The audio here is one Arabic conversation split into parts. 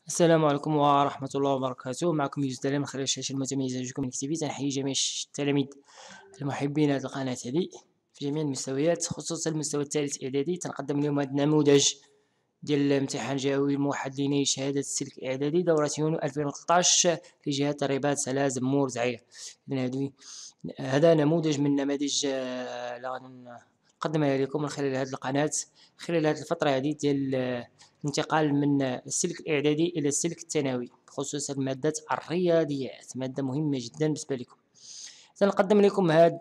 السلام عليكم ورحمة الله وبركاته. معكم يوسف دلال من خلال الشاشة المتميزة جوكم تي في. تنحيي جميع التلاميذ المحبين هذه القناة هذه في جميع المستويات، خصوصا المستوى الثالث إعدادي. تنقدم اليوم هذا النموذج ديال امتحان جهوي موحد لنيل شهادة السلك الإعدادي دورة يونيو 2013 لجهة الرباط سلا زمور زعير. هذا نموذج من نماذج نقدمها لكم من خلال هذه القناة خلال هذه الفترة هذه ديال الانتقال من السلك الإعدادي إلى السلك الثانوي، خصوصا مادة الرياضيات، مادة مهمة جدا بالنسبة لكم. سنقدم لكم هذا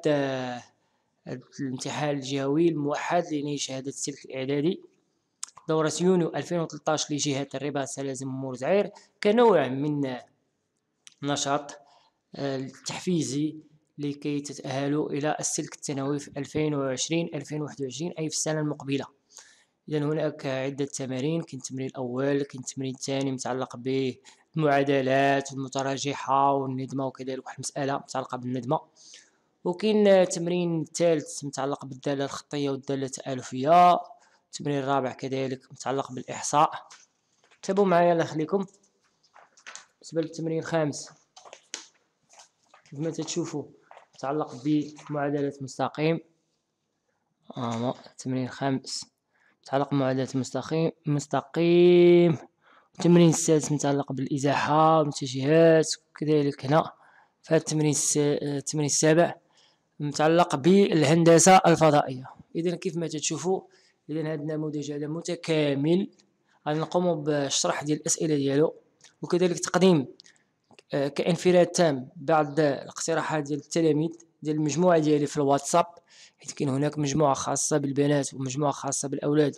الامتحان الجهوي الموحد لنيل شهادة السلك الإعدادي دورة يونيو 2013 لجهة الرباط سلازم مورزعير كنوع من نشاط التحفيزي لكي تتأهلوا إلى السلك الثانوي في 2020-2021 أي في السنة المقبلة. إذا هناك عدة تمارين، كاين التمرين الأول، كاين التمرين الثاني متعلق بالمعادلات والمتراجحة والندمة، وكذلك واحد المسألة متعلقة بالندمة، وكاين التمرين الثالث متعلق بالدالة الخطية والدالة التآلفية، التمرين الرابع كذلك متعلق بالإحصاء. تابعوا معايا الله يخليكم. بالنسبة للتمرين الخامس كما تشوفوا متعلق بمعادلة مستقيم. التمرين الخامس متعلق بمعادلة مستقيم. التمرين السادس متعلق بالإزاحة والمتجهات، وكذلك هنا في التمرين السابع متعلق بالهندسة الفضائية. إذا كيف ما تشوفوا، إذا هذا النموذج هذا متكامل. غادي نقوم بشرح ديال الأسئلة ديالو، وكذلك تقديم كانفراد تام بعض الاقتراحات ديال التلاميذ ديال المجموعة ديالي في الواتساب، حيث كاين هناك مجموعة خاصة بالبنات ومجموعة خاصة بالأولاد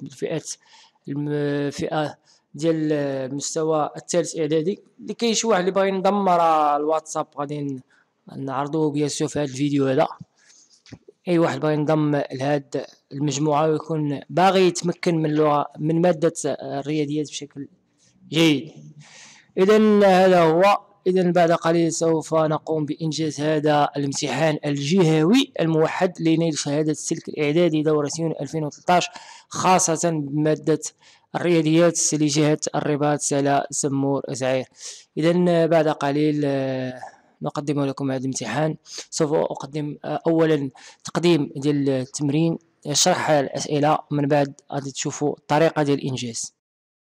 الفئة ديال المستوى الثالث إعدادي. لكي شي واحد اللي باغي ينضم راه الواتساب غادي نعرضوه بياسو في هذا الفيديو هذا. أي واحد باغي ينضم لهاد المجموعة ويكون باغي يتمكن من اللغة من مادة الرياضيات بشكل جيد. إذا هذا هو. إذا بعد قليل سوف نقوم بإنجاز هذا الامتحان الجهوي الموحد لنيل شهادة السلك الإعدادي دورة يونيو 2013، خاصة بمادة الرياضيات لجهة الرباط سلا سمور زعير. إذا بعد قليل نقدم لكم هذا الامتحان. سوف أقدم أولا تقديم ديال التمرين، شرح الأسئلة، من بعد غادي تشوفوا الطريقة ديال الإنجاز.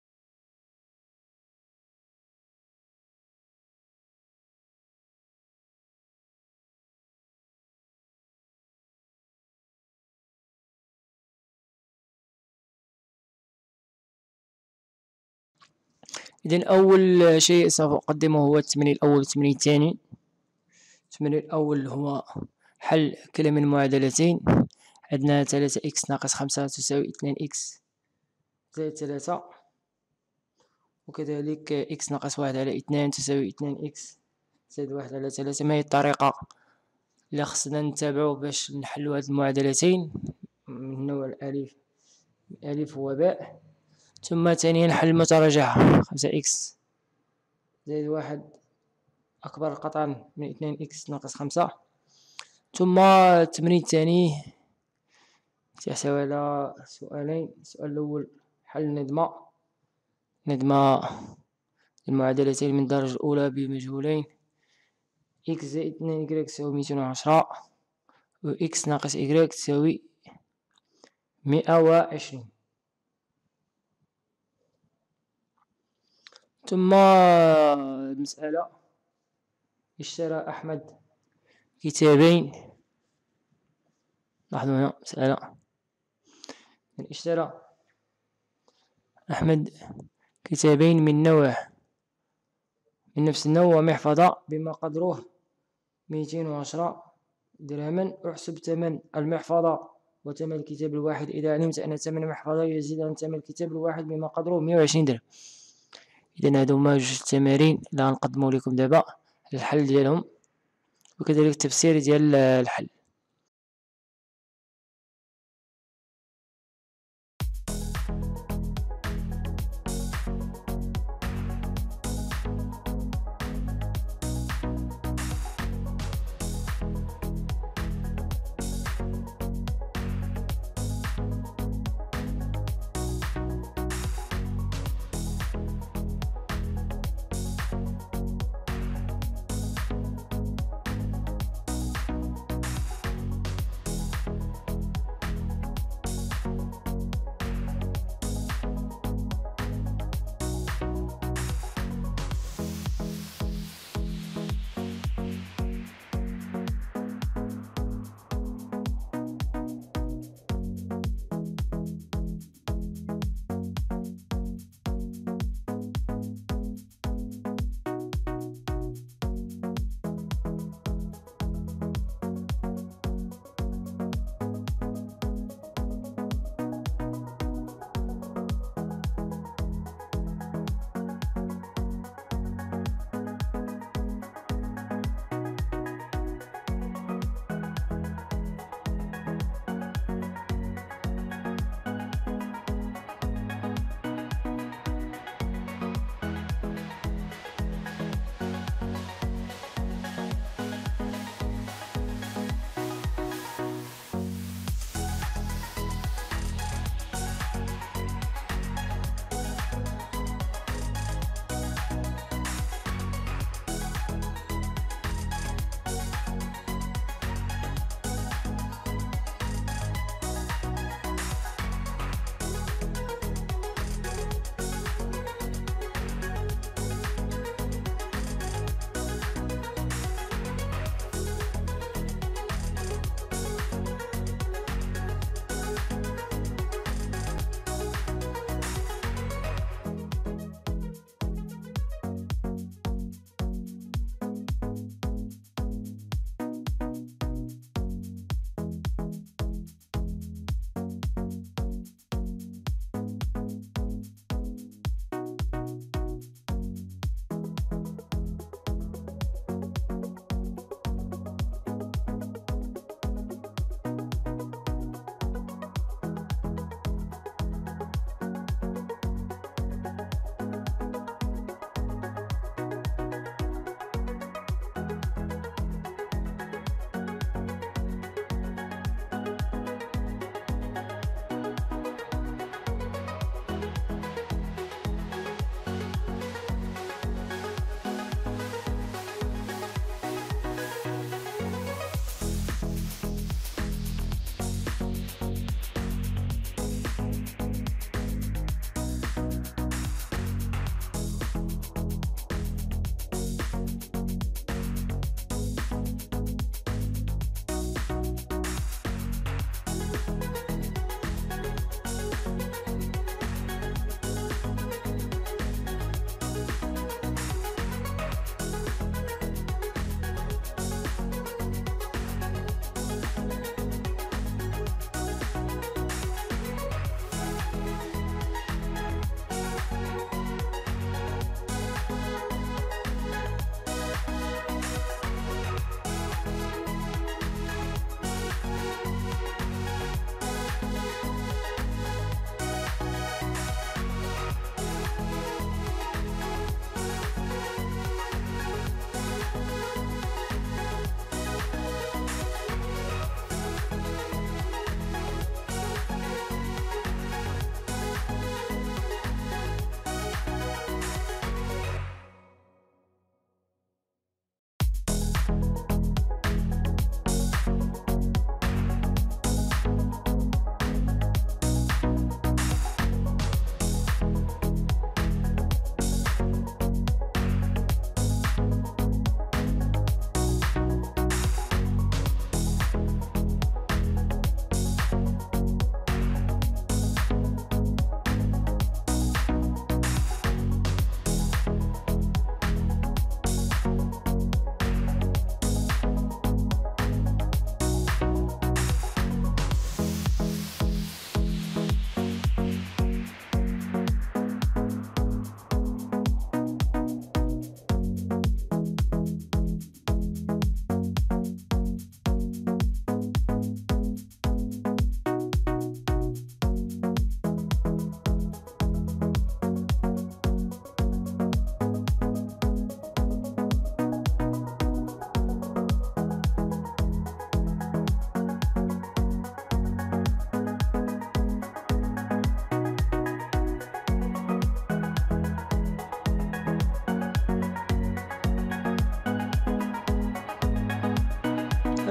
إذن أول شيء سوف أقدمه هو التمرين الأول والتمرين الثاني. التمرين الأول هو حل كلا من معادلتين. عندنا 3x ناقص 5 تساوي 2x زائد 3، وكذلك x ناقص 1 على 2 تساوي 2x زائد 1 على 3. ما هي الطريقة اللي خصنا نتبعو باش نحلو هاد المعادلتين من النوع الألف وباء؟ ثم ثانيا حل المتراجعة، 5x زائد 1 أكبر قطعا من 2x ناقص 5. ثم التمرين الثاني يحتوي على سؤالين. السؤال الأول حل ندمة المعادلتين من الدرجة الأولى بمجهولين. x زائد 2y تساوي 210 و x ناقص y تساوي 120. ثم المسألة: اشترى أحمد كتابين. لاحظوا هنا مسألة: اشترى أحمد كتابين من نفس النوع ومحفظة بما قدره 210 درهما. احسب ثمن المحفظة وثمن الكتاب الواحد إذا علمت أن ثمن المحفظة يزيد عن ثمن الكتاب الواحد بما قدره 120 درهم. إذن هادو هما جوج التمارين اللي غنقدمو لكم دابا، الحل ديالهم وكذلك التفسير ديال الحل.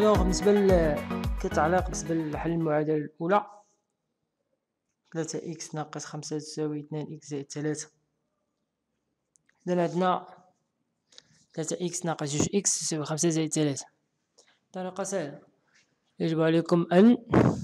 الوغ بالنسبة كتعليق بالنسبة لحل المعادلة الأولى، 3 إكس ناقص 5 تساوي 2 إكس زائد 3. إذا عندنا 3 إكس ناقص 2 إكس تساوي 5 زائد 3. طريقة سهلة، يجب عليكم أن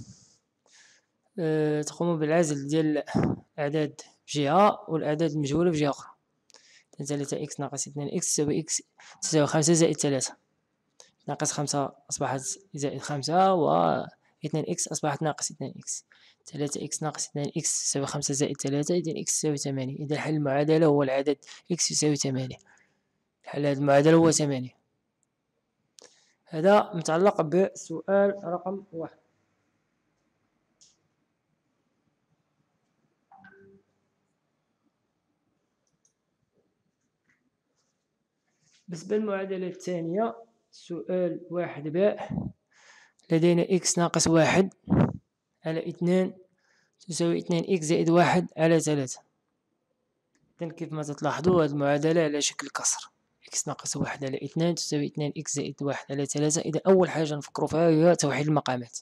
تقوموا بالعزل ديال الأعداد بجهة والأعداد المجهولة بجهة أخرى. 3 إكس ناقص 2 إكس تساوي 5 زائد 3، ناقص 5 أصبحت زائد 5، و 2 إكس أصبحت ناقص 2 إكس. 3 إكس ناقص 2 إكس تساوي 5 زائد 3، إذن إكس تساوي 8. إذا حل المعادلة هو العدد إكس يساوي 8. حل هذه المعادلة هو 8. هذا متعلق بسؤال رقم 1. بالنسبة للمعادلة الثانية، سؤال 1 باء، لدينا إكس ناقص 1 على 2 تساوي 2 إكس زائد 1 على 3. إذن كيف ما تلاحظوا هذه المعادلة على شكل كسر، إكس ناقص 1 على 2 تساوي 2 إكس زائد 1 على 3. إذا أول حاجة نفكروا فيها هي توحيد المقامات.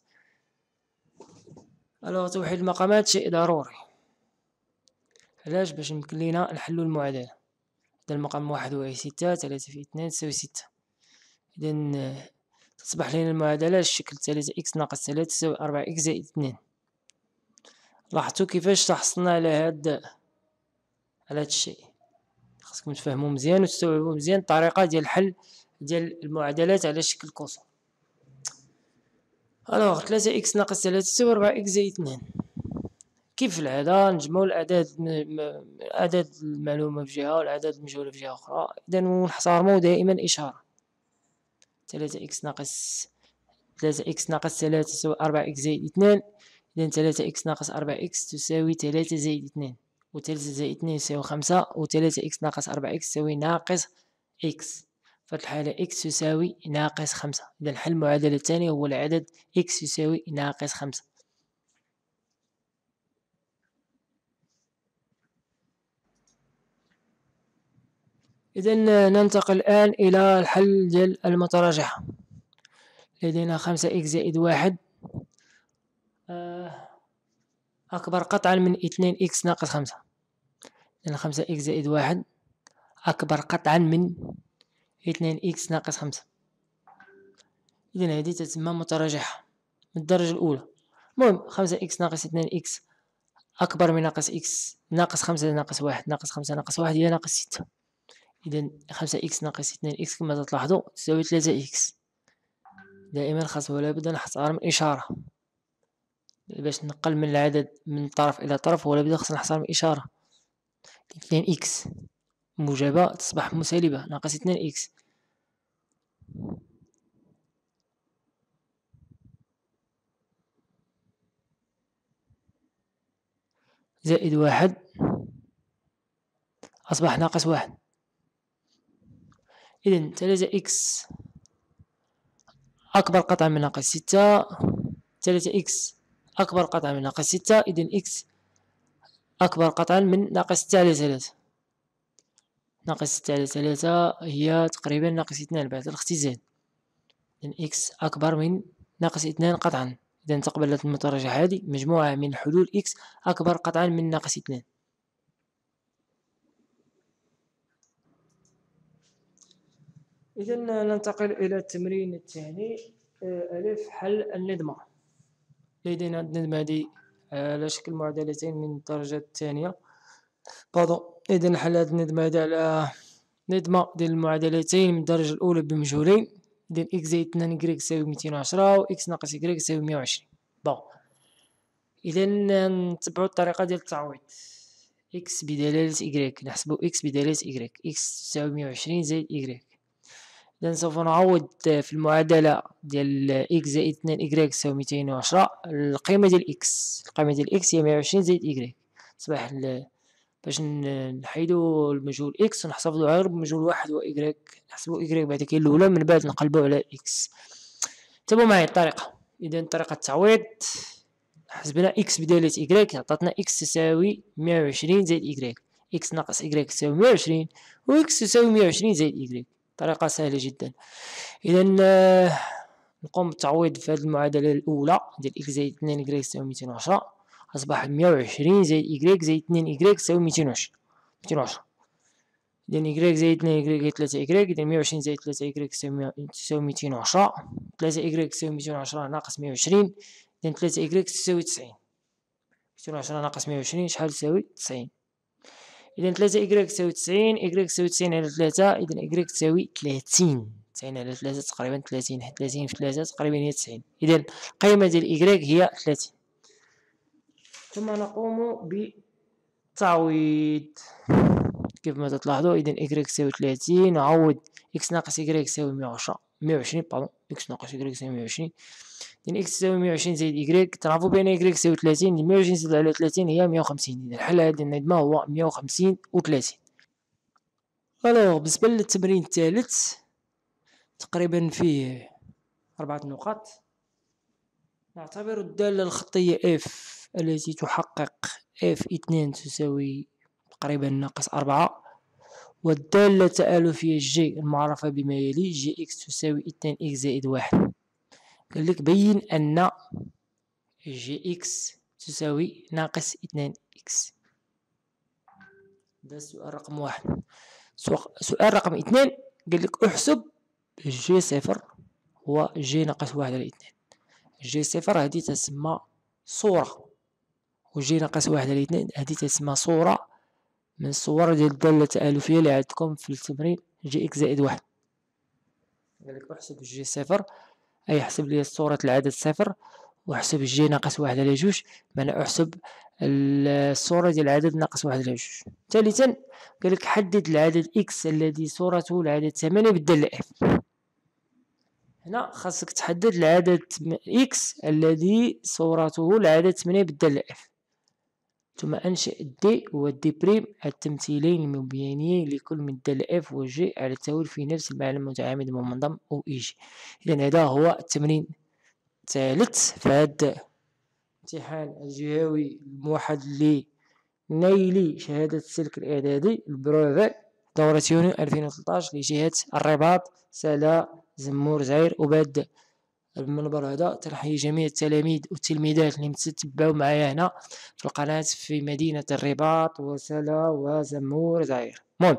توحيد المقامات شيء ضروري. علاش؟ باش يمكن لينا نحلو المعادلة. إذا المقام 1 هو 6، 3 في 2 تساوي 6. إذن تصبح لنا المعادلة الشكل 3 إكس ناقص 3 تساوي 4 إكس زائد 2. لاحظتوا كيفاش تحصلنا على هاد الشيء؟ خاصكم تفهموا مزيان وتستوعبوا مزيان الطريقة ديال الحل ديال المعادلات على شكل كوسو. 3 إكس ناقص 3 تساوي 4 إكس زائد 2. كيف العادة نجمعوا الأعداد المعلومة في جهة والأعداد المجهولة في جهة أخرى، إذا نحترموا دائما إشارة. 3 إكس ناقص 3 تساوي 4 إكس زائد 2. إذا 3 إكس ناقص 4 إكس تساوي 3 زائد 2، و 3 زائد 2 يساوي 5، و 3 إكس ناقص 4 إكس تساوي ناقص إكس. في الحالة إكس تساوي ناقص 5. إذا الحل المعادلة الثانية هو العدد إكس يساوي ناقص 5. إذا ننتقل الآن إلى الحل ديال المتراجحة. لدينا 5 إكس زائد 1 أكبر قطعا من 2 إكس ناقص 5. إذا 5 إكس زائد 1 أكبر قطعا من 2 إكس ناقص 5. إذا هذه تسمى متراجحة من الدرجة الأولى. المهم 5 إكس ناقص 2 إكس أكبر من ناقص إكس ناقص 5 ناقص 1 ناقص 5 ناقص 1 هي ناقص 6. إذا 5 إكس ناقص 2 إكس كما تلاحظوا تساوي 3 إكس. دائما خاص ولا بد نحترم إشارة باش ننقل من العدد من طرف إلى طرف، ولا بد خاصنا نحترم إشارة. 2 إكس موجبة تصبح مسالبة، ناقص 2 إكس زائد 1 أصبح ناقص 1. إذن 3 إكس أكبر قطعا من ناقص 6. 3 إكس أكبر قطعا من ناقص 6. إذن إكس أكبر قطعا من ناقص 6 على 3. ناقص 6 على 3 هي تقريبا ناقص 2 بعد الاختزال. إذن إكس أكبر من ناقص 2 قطعا. إذا تقبلت المتراجحة هذه مجموعة من حلول إكس أكبر قطعا من ناقص 2. إذا ننتقل إلى التمرين الثاني. ألف حل الندمة. لدينا الندمة هذه على شكل معادلتين من الدرجة الثانية. إذا نحل هذه الندمة هذه على ندمة ديال المعادلتين من الدرجة الأولى بمجهولين. إذا إكس زائد 2 إكغيك تساوي 210 و إكس ناقص إكغيك تساوي 120. إذا نتبعو الطريقة ديال التعويض. إكس بدلالة إكغيك، نحسبو إكس بدلالة إكغيك. إكس تساوي 120 زائد إكغيك. إذا سوف نعوض في المعادلة ديال إكس زائد 2 إكغيك تساوي 210. القيمة ديال إكس هي 120 زائد إكغيك. تصبح باش نحيدو المجهول إكس ونحتفظو غير بمجهول واحد هو إكغيك، نحسبو إكغيك بعد كاين الأولى، من بعد نقلبو على إكس. تابعو معايا الطريقة. إذا طريقة التعويض حسبنا إكس بدالة إكغيك عطاتنا إكس تساوي 120 زائد إكغيك. إكس ناقص إكغيك تساوي 120 و إكس تساوي 120 زائد إكغيك. طريقة سهلة جدا. إذا نقوم بالتعويض في هذه المعادلة الأولى ديال إكس زائد 2 إكغيك تساوي 210. أصبح 120 زائد إكغيك زائد 2 إكغيك تساوي 210. إذن إكغيك زائد 2 إكغيك هي 3 إكغيك. إذن 120 زائد 3 إكغيك تساوي 210. 3 إكغيك تساوي 210 ناقص 120. إذن 3 إكغيك تساوي 90. 210 ناقص 120 شحال تساوي؟ 90. إذن 3 إكغيك تساوي 90. إكغيك تساوي 90 على 3. إذن إكغيك تساوي 30. 90 على 3 تقريبا 30. 30 في 3 تقريبا هي 90. إذن القيمة ديال إكغيك هي 30. ثم نقوم بالتعويض كيف ما تلاحظوا. إذن إكغيك تساوي 30 نعوض إكس ناقص إكغيك تساوي 120 إكس ناقص إكغيك تساوي 120. إذن إكس تساوي 120 زائد إكغيك. تعرفوا بأن إكغيك تساوي 30. إذن 120 زائد على 30 هي 150. إذن الحل هذه الندمة هو 150 و 30. ألوغ بالنسبة للتمرين الثالث تقريبا فيه 4 نقاط. نعتبر الدالة الخطية f التي تحقق f2 تساوي تقريبا ناقص 4، والدالة التآلفية j المعرفة بما يلي gx تساوي 2x زائد 1. قال لك بين أن gx تساوي ناقص 2x. هذا السؤال رقم 1. سؤال رقم 2 قال لك احسب جي صفر هو جي ناقص 1 على 2. جي صفر هذه تسمى صورة، وجي ناقص 1 على 2 هذه تسمى صورة من الصور ديال الدالة التآلفية اللي عندكم في التمرين جي اكس زائد 1. قال لك احسب جي صفر أي احسب لي صورة العدد صفر، واحسب جي ناقص 1 على 2 معنى احسب الصورة ديال العدد ناقص 1 على 2. ثالثا قال لك حدد العدد اكس الذي صورته العدد 8 بالدالة اف. هنا خاصك تحدد العدد اكس الذي صورته العدد 8 بالدالة اف. ثم انشئ دي والدي بريم التمثيلين المبينين لكل من الدالة اف وجي على التوالي في نفس المعنى المتعامد المنضم او اي جي. اذا هذا هو التمرين الثالث في هذا الامتحان الجهوي الموحد لنيل شهادة السلك الإعدادي البروفي دورة يونيو 2013 لجهة الرباط سلا زمور زعير. وبعد المنبر هذا تنحيي جميع التلاميذ والتلميذات اللي متتبعوا معايا هنا في القناة في مدينة الرباط وسلا وزمور زعير. المهم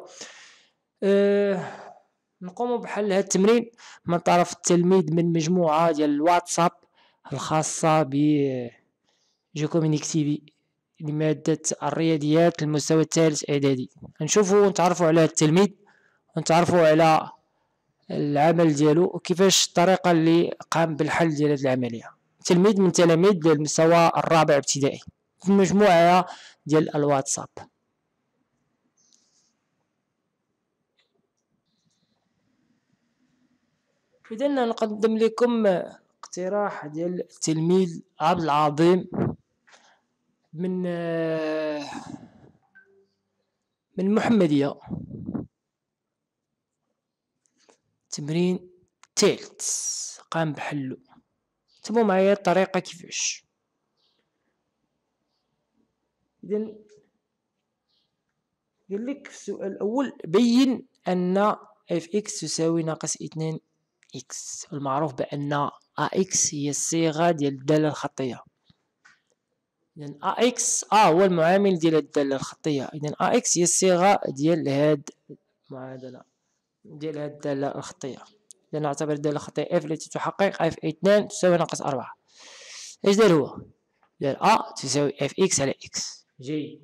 نقوم بحل هذا التمرين من طرف التلميذ من مجموعة ديال الواتساب الخاصة ب جيكومينيكتيفي لمادة الرياضيات المستوى الثالث إعدادي. نشوفوا ونتعرفوا على التلميذ ونتعرفوا على العمل ديالو وكيفاش الطريقة اللي قام بالحل ديال هذه العملية. تلميذ من تلاميذ المستوى الرابع ابتدائي في المجموعة ديال الواتساب. إذا نقدم لكم اقتراح ديال التلميذ عبد العظيم من محمدية. تمرين ثالث قام بحلو. تبعوا معايا الطريقة كيفاش. إذن قال لك في السؤال الأول بين أن اف اكس تساوي ناقص 2 اكس. المعروف بأن ا اكس هي الصيغة ديال الدالة الخطية. إذن ا اكس هو المعامل ديال الدالة الخطية. إذن ا اكس هي الصيغة ديال هاد المعادلة ديال هاد الدالة الخطية. إذا نعتبر الدالة الخطية اف التي تحقق اف 2 تساوي ناقص 4. ايش دار هو؟ دار ا تساوي اف اكس على اكس. جيد.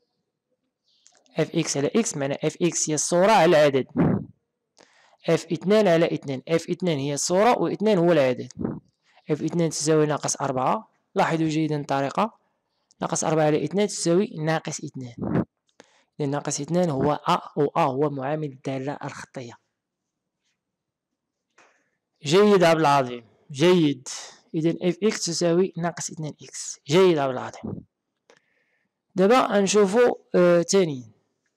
اف اكس على اكس معنى اف اكس هي الصورة على العدد. اف 2 على 2. اف 2 هي الصورة و 2 هو العدد. اف 2 تساوي ناقص 4. لاحظوا جيدا الطريقة. ناقص 4 على 2 تساوي ناقص 2. لأن ناقص 2 هو ا و ا هو معامل الدالة الخطية. جيد عبد العظيم. جيد. إذن اف اكس تساوي ناقص 2 اكس. جيد عبد العظيم. دابا نشوفو تاني.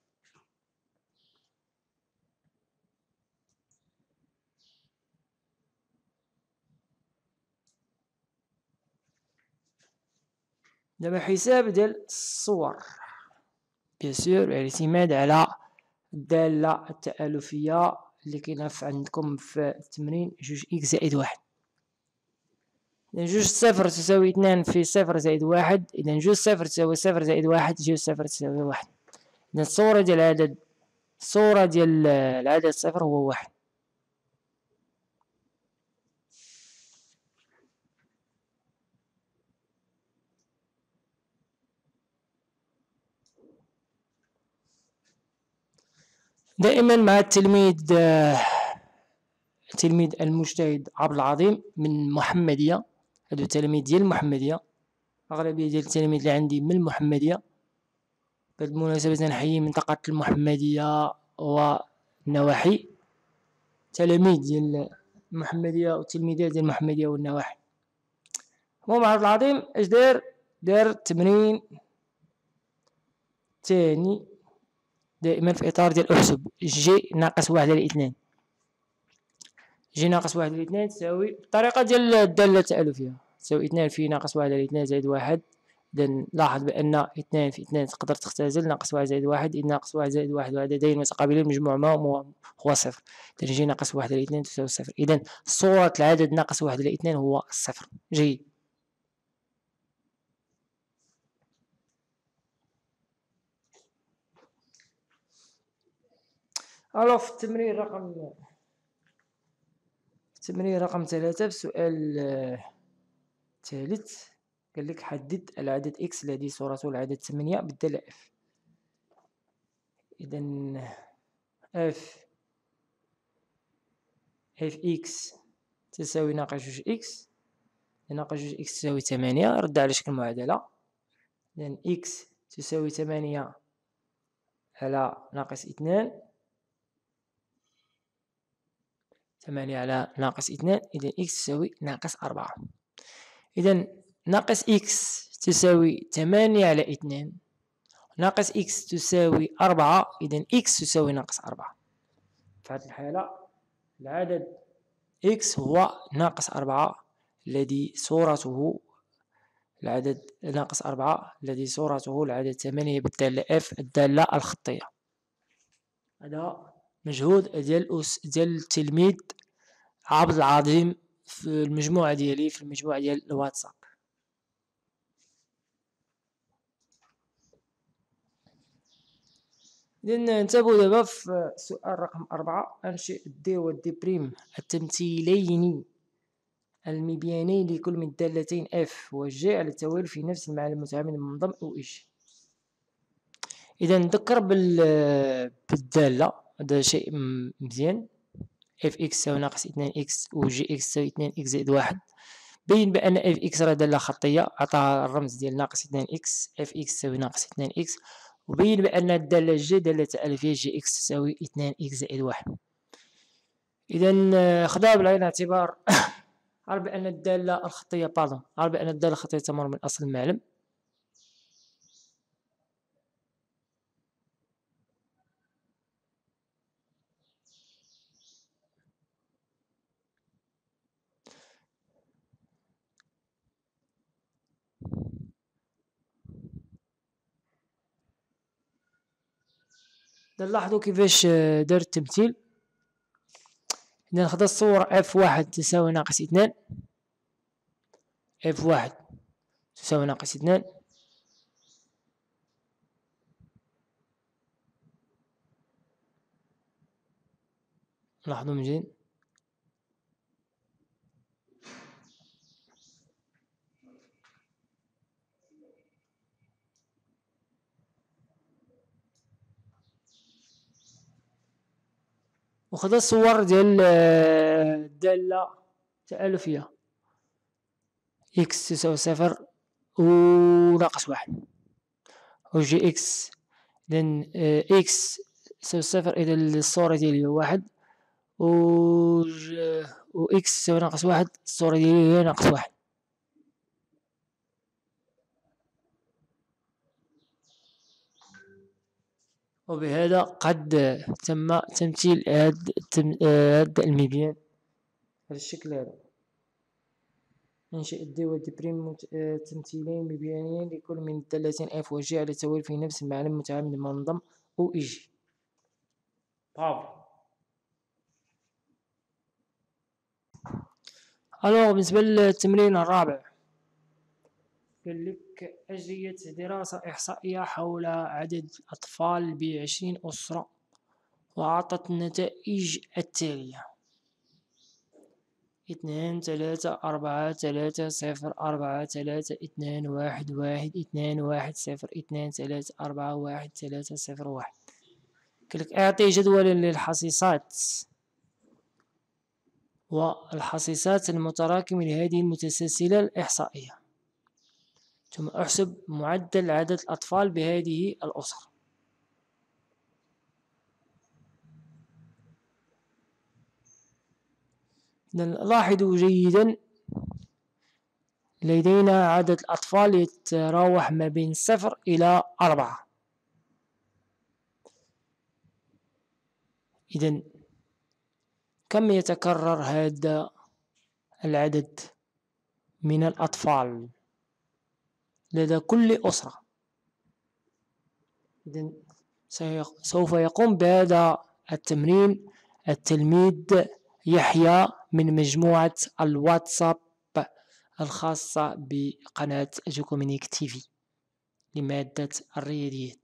دابا حساب ديال الصور بيان سور الاعتماد على الدالة التآلفية اللي كاينة عندكم في التمرين 2 اكس زائد 1. إذا جوج صفر تساوي اثنان في صفر زائد واحد، إذا جوج صفر تساوي صفر زائد واحد، جوج صفر تساوي واحد. إذا الصورة ديال العدد، الصورة ديال العدد صفر هو واحد. دائما مع التلميذ التلميذ المجتهد عبد العظيم من محمدية، هادو التلاميذ ديال المحمدية، أغلبية ديال التلاميذ اللي عندي من المحمدية. بالمناسبة نحيي منطقة المحمدية والنواحي، تلاميذ ديال المحمدية والتلميذات ديال المحمدية والنواحي. المهم عبد العظيم اش دار تمرين تاني دائما في إطار ديال احسب جي ناقص واحد على اثنان. جي ناقص واحد على اثنان تساوي الطريقة ديال الدالة التألفية، تساوي اثنان في ناقص واحد على اثنان زائد واحد. إذا لاحظ بأن اثنان في اثنان تقدر تختزل، ناقص واحد زائد واحد، إذ ناقص واحد زائد واحد وعددين متقابلين مجموعهما هو صفر. إذا جي ناقص واحد على اثنان تساوي صفر. إذا صورة العدد ناقص واحد على اثنان هو الصفر. جيد. ألو في التمرين رقم 3 في سؤال ثالث قال لك حدد العدد x الذي صورته العدد 8 بالدالة f. إذا f x تساوي ناقص جوج x، ناقص جوج x تساوي 8، رد على شكل معادلة. إذا x تساوي 8 على ناقص 2، 8 على ناقص 2، إذا x تساوي ناقص 4. إذا ناقص x تساوي 8 على 2، ناقص x تساوي 4، إذا x تساوي ناقص 4. في هذه الحالة العدد x هو ناقص 4 الذي صورته العدد ناقص 4 الذي صورته العدد 8 بالدالة f الدالة الخطية. هذا مجهود ديال التلميذ عبد العظيم في المجموعة ديالي، في المجموعة ديال الواتساب. إذا ننتبهوا دابا في سؤال رقم 4. أنشئ دي ودي بريم التمثيلين المبيانين لكل من الدالتين f و g على التوالي في نفس المعنى المتعامل المنضم أو إيش. إذا نذكر بالدالة، هذا شيء مزيان. f x تساوي ناقص 2 x و g x تساوي 2 x زائد 1. بين بأن f x راه دالة خطية، عطاها الرمز ديال ناقص 2 x، f x تساوي ناقص 2 x. وبين بأن الدالة g دالة تألفية g x تساوي 2 x زائد 1. إذا خذها بعين الاعتبار. عرف بأن الدالة الخطية عرف بأن الدالة الخطية تمر من أصل المعلم. نلاحظوا كيفاش دار التمثيل. إذا ناخذ الصورة f1 تساوي ناقص 2، f1 تساوي ناقص 2، لاحظوا مزيان. وخذ الصور ديال الدالة التألفية x تساوي 0 و ناقص 1 و جي x. إذن x تساوي 0، إذا الصورة ديالي هي 1 و x تساوي ناقص 1، الصورة ديالي هي ناقص 1. وبهذا قد تم تمثيل هاد المبيان على الشكل هذا. انشئ دي ودي بريم تمثيلين مبيانين لكل من الدالتين f و g على التوالي في نفس المعنى المتعامل المنضم أو إيجي. برافو. الو بالنسبة للتمرين الرابع قال لك أجريت دراسة إحصائية حول عدد الأطفال ب20 أسرة وأعطت النتائج التالية: 2 3 4 3 0 4 1 1 2 1 0 2 3 4 1 قالك اعطي جدولا للحصيصات والحصيصات المتراكمة لهذه المتسلسلة الإحصائية، ثم احسب معدل عدد الأطفال بهذه الأسر. لاحظوا جيدا لدينا عدد الأطفال يتراوح ما بين 0 إلى 4. إذن كم يتكرر هذا العدد من الأطفال لدى كل أسرة؟ إذن سوف يقوم بهذا التمرين التلميذ يحيى من مجموعة الواتساب الخاصة بقناة جوكومينيك تيفي لمادة الرياضيات.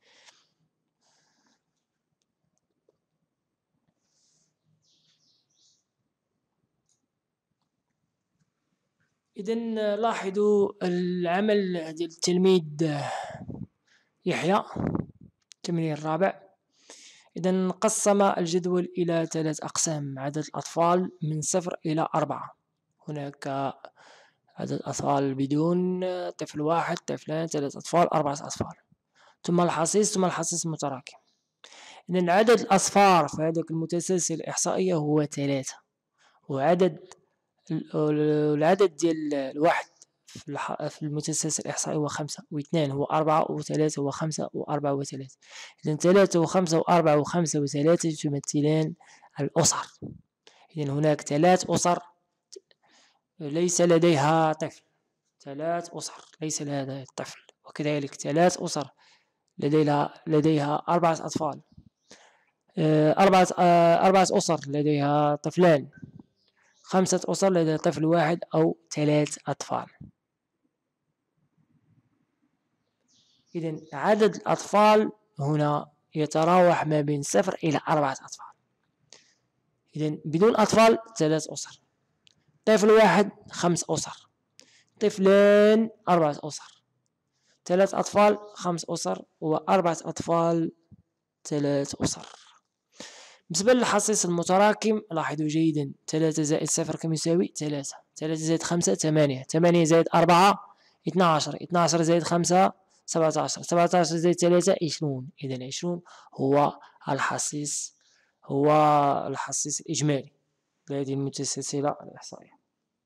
إذن لاحظوا العمل ديال التلميذ يحيى التمرين الرابع. إذن قسم الجدول إلى 3 أقسام: عدد الأطفال من 0 إلى 4. هناك عدد الأطفال بدون طفل واحد، طفلان، 3 أطفال، 4 أطفال، ثم الحصيص، ثم الحصيص المتراكم. إذن عدد الأصفار في هذاك المتسلسل الإحصائية هو 3، وعدد العدد ديال الواحد في المتسلسل الإحصائي هو 5، و2 هو 4، و3 هو 5، و4 و3. إذن 3 و5 و4 و5 و3 تمثلان الأسر. إذن هناك 3 أسر ليس لديها طفل، 3 أسر ليس لديها طفل، وكذلك 3 أسر لديها 4 أطفال، 4 أسر لديها طفلان، 5 أسر لديها طفل واحد أو 3 أطفال. إذن عدد الأطفال هنا يتراوح ما بين 0 إلى 4 أطفال. إذن بدون أطفال 3 أسر، طفل واحد 5 أسر، طفلان 4 أسر، 3 أطفال 5 أسر، و4 أطفال 3 أسر. بالنسبة للحصيص المتراكم لاحظوا جيدا: 3 زائد 0 كم يساوي 3، 3 زائد 5 8، 8 زائد 4 12، 12 زائد 5 17، 17 زائد 3 20. إذن 20 هو الحصيص الإجمالي لهذه المتسلسلة الإحصائية.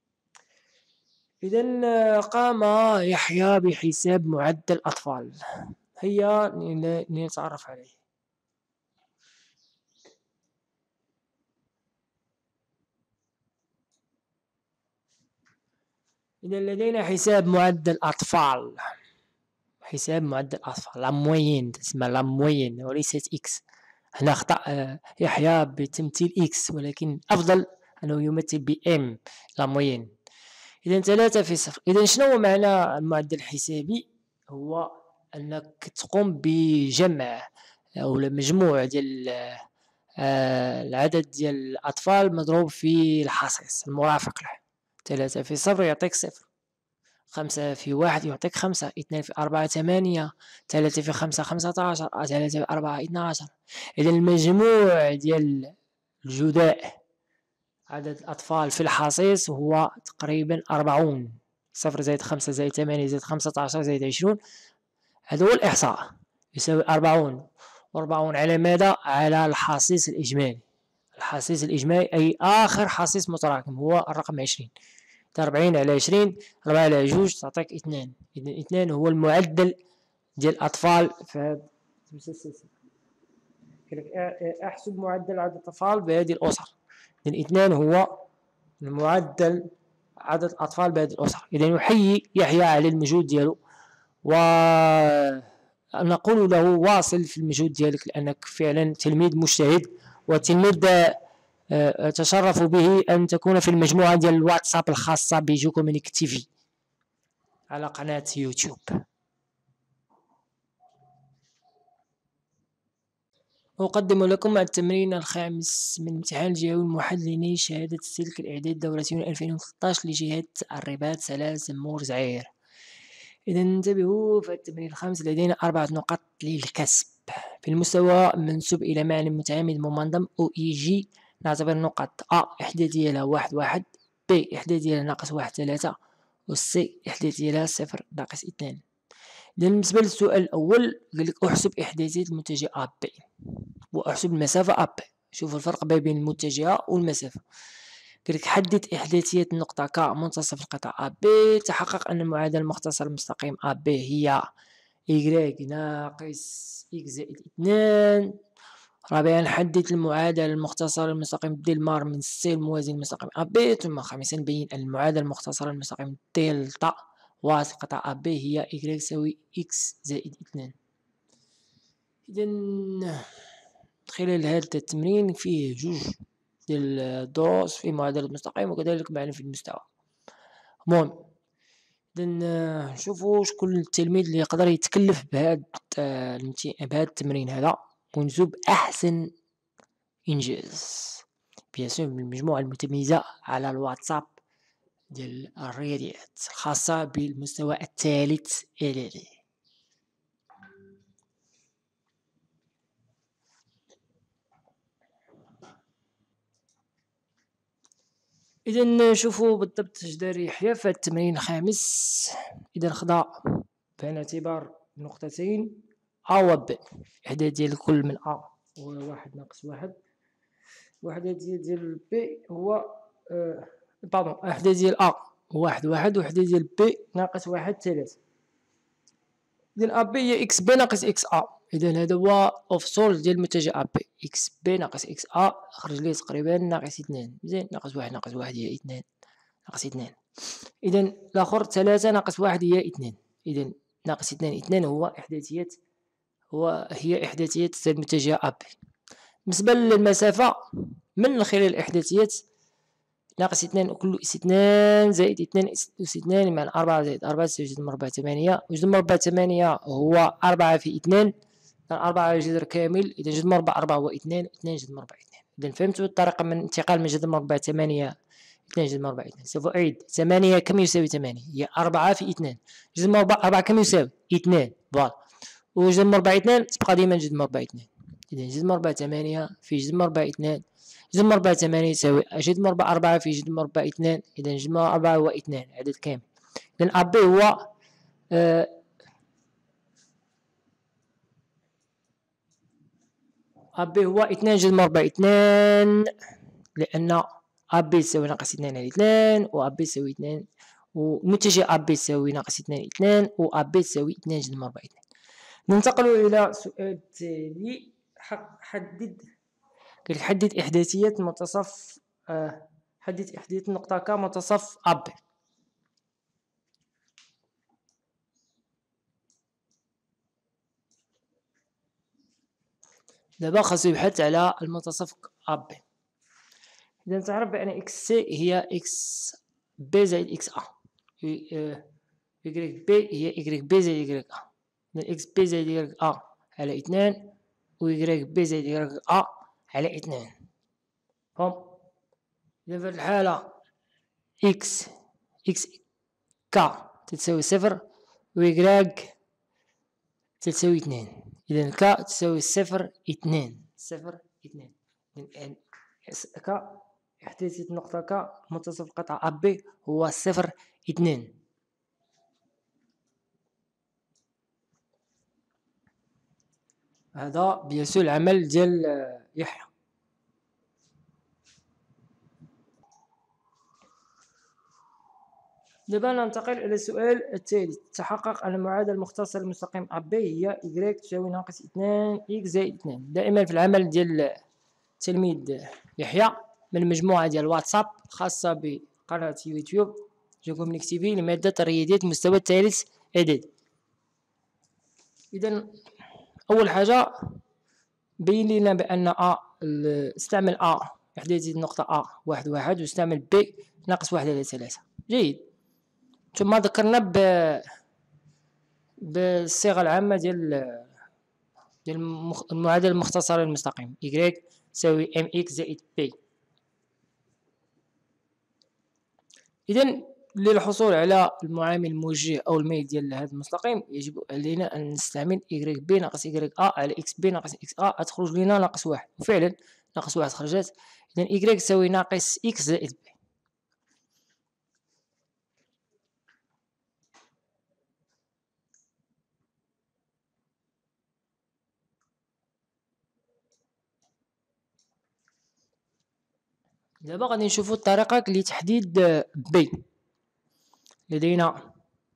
إذن قام يحيى بحساب معدل الأطفال. هيا لنتعرف عليه. إذن لدينا حساب معدل الأطفال، حساب معدل الأطفال لا موين، تسمى لا موين وليست إكس. هنا أخطأ يحيى بتمثيل إكس، ولكن أفضل أنه يمثل بإم لا موين. إذن 3 في 0. إذن شنو معنى المعدل الحسابي؟ هو أنك تقوم بجمع أو مجموع ديال العدد ديال الأطفال مضروب في الحصيص المرافق له. 3 في 0 يعطيك 0، 5 في 1 يعطيك 5، 2 في 4 8، 3 في 5 15، 3 في 4 12. إذن المجموع ديال الجداء عدد الأطفال في الحصيص هو تقريبا 40. 0 زائد 5 زائد 8 زائد 15 زائد 20، هذا هو الإحصاء، يساوي 40. 40 على ماذا؟ على الحصيص الإجمالي. الحصيص الإجمالي أي آخر حصيص متراكم هو الرقم 20. 40 على 20، 4 على 2 تعطيك 2. إذن 2 هو المعدل ديال الأطفال في هذا المسلسل. أحسب معدل عدد الأطفال بهذه الأسر. إذن 2 هو المعدل عدد الأطفال بهذه الأسر. إذن يحيي يحيى على المجهود ديالو، ونقول له واصل في المجهود ديالك، لأنك فعلا تلميذ مجتهد وتلميذ أتشرف به أن تكون في المجموعة ديال الواتساب الخاصة بجو كومونيك تيفي على قناة يوتيوب. أقدم لكم التمرين الخامس من امتحان الجهوي الموحد لنيل شهادة السلك الإعداد دورة 2013 لجهة الرباط سلال زمور زعير. إذا انتبهوا، في التمرين الخامس لدينا 4 نقاط للكسب. في المستوى منسوب إلى معنى متعامد ممنظم أو إي جي نعتبر النقط أ إحداثية لها 1 ب إحداثية لها -1 3 و سي إحداثية لها 0 -2. إذا بالنسبة للسؤال الأول قالك أحسب إحداثية المتجه أ ب وأحسب المسافة أ ب. شوفوا الفرق بين المتجهة والمسافة. قالك حدد إحداثية النقطة ك منتصف القطع أ ب. تحقق أن المعادلة المختصرة المستقيم أ ب هي إيكغيك ناقص إكس زائد 2. رابعا حدد المعادلة المختصرة المستقيم دلمار من سي الموازي المستقيم أ ب. ثم خامسا بين أن المعادلة المختصرة المستقيم دلتا واسط قطع أ ب هي إيكغيك تساوي إكس زائد 2. إذا خلال هذا التمرين فيه 2 ديال الدروس في معادلة مستقيم وكذلك معنا في المستوى. المهم إذا نشوفوا شكون التلميذ اللي يقدر يتكلف بهذا التمرين هذا ونجيب أحسن إنجاز بيان بالمجموعة المتميزة على الواتساب ديال الرياضيات الخاصة بالمستوى الثالث إعدادي. إذا نشوفوا بالضبط اش دار يحيى في التمرين الخامس. إذا خضع بعين اعتبار نقطتين أ و ب. إحداث ديال كل من أ هو 1 - 1 وإحداث ديال ب هو إحداث ديال أ 1 1 وإحداث ديال ب -1 3. إذا أ ب هي إكس ب ناقص إكس أ. إذا هذا هو أفصول ديال المتجه أ ب. إكس ب ناقص إكس أ خرج لي تقريبا -2. مزيان -1 -1 هي 2 -2. إذا الآخر 3 - 1 هي 2. إذا -2 هو هي إحداثية المتجه أ ب. بالنسبة للمسافة من خلال الإحداثيات -2 كل أس 2 زائد 2 أس 2 بمعنى 4 زائد 4 تساوي جذر مربع 8. وجذر مربع 8 هو 4 في 2 4 جذر كامل. إذا جذر مربع 4 هو 2 جذر مربع 2. إذا فهمتوا الطريقة من انتقال من جذر مربع 8 2 جذر مربع 2. سوف أعيد 8 كم يساوي 8؟ هي 4 في 2. جذر مربع 4 كم يساوي؟ 2. فوالا. وجذر مربع 2 تبقى ديما جذر مربع 2. إذا جذر مربع 8 في جذر مربع 2 جذر مربع 8 يساوي جذر مربع 4 في جذر مربع 2. إذا جذر مربع 4 هو 2 عدد كامل. إذا أ ب هو أ ب هو 2 جذر مربع 2 لأن أ ب تساوي -2 على 2 و أ ب تساوي 2 ومتجه أ ب تساوي -2 2 و أ ب تساوي 2 جذر مربع 2. ننتقل إلى السؤال التالي. حدد إحداثية منتصف حدد إحداثية نقطة ك منتصف أ ب. دابا خاصو يبحث على المنتصف أ ب. إذا تعرف بأن إكس سي هي إكس ب زائد إكس أ. إكغيك ب هي إكغيك ب زائد إكغيك أ. إذا إكس ب زائد إكغيك أ على 2 و إكغيك ب زائد إكغيك أ على 2. فهم؟ إذا في الحالة إكس ك تساوي 0 و إكغيك تساوي 2. إذا ك تساوي 0 2 0 2. إذا ك إحداثية النقطة ك منتصف القطعة أ ب هو 0 2. هذا بيسو العمل ديال يحيى. دابا ننتقل إلى السؤال التالي. تحقق أن المعادلة المختصرة للمستقيم أ ب هي إكغيك تساوي -2 إكس زائد 2. دائما في العمل ديال التلميذ يحيى من المجموعة ديال الواتساب خاصة بقناة يوتيوب جو كومونيك تيفي لمادة الرياضيات المستوى الثالث إعدادي. إذا أول حاجة بين لنا بأن استعمل وحدة زائد نقطة أ واحد واحد، واستعمل ب ناقص واحد على ثلاثة. جيد. ثم ذكرنا بالصيغة العامة ديال المعادلة المختصرة للمستقيم y تساوي mx زائد b. إذا للحصول على المعامل الموجه أو الميل ديال هذا المستقيم يجب علينا أن نستعمل y b ناقص y a على x b ناقص x a، تخرج لنا ناقص واحد، وفعلا ناقص واحد خرجت. إذا y تساوي ناقص x زائد b. دابا غادي نشوفو الطريقة لتحديد b. لدينا